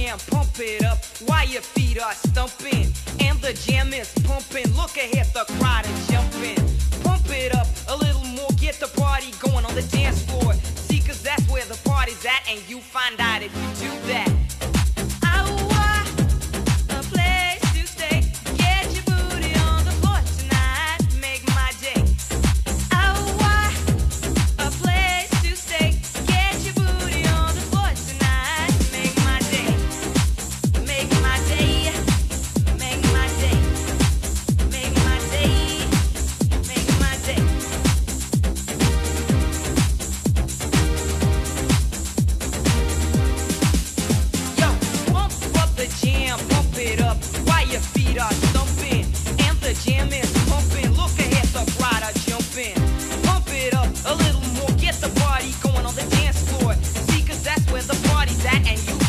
jam, pump it up while your feet are stumping. And the jam is pumping, look ahead, the crowd is jumping. Pump it up a little more, get the party going on the dance floor. See, cause that's where the party's at, and you find out if you do that. Pump it up a little more, get the party going on the dance floor. See, cause that's where the party's at, and you